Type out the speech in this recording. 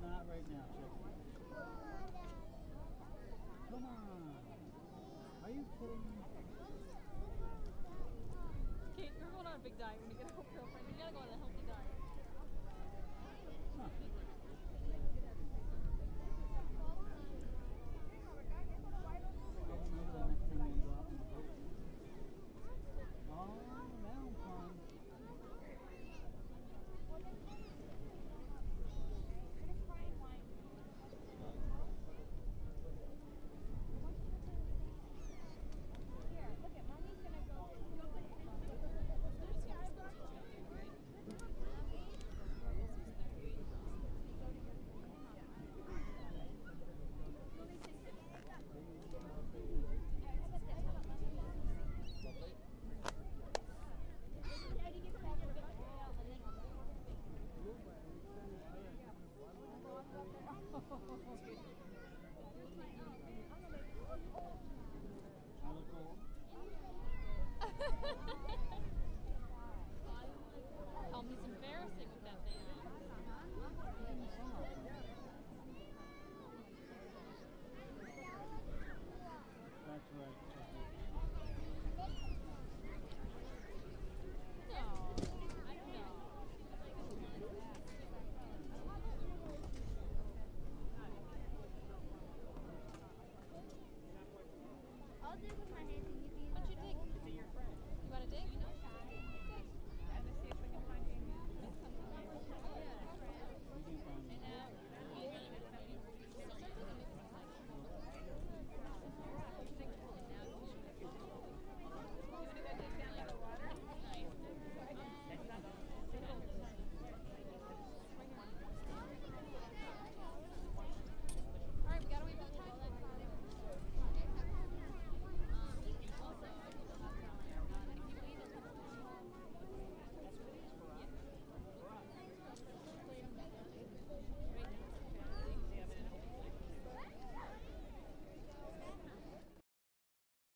Not right now, Chick. Come on. Are you kidding me? Kate, you're going on a big diet when you get a girlfriend. You gotta go on a healthy diet. Huh. Maybe the next thing we'll go out on the boat. Oh, now I'm fun. I look old.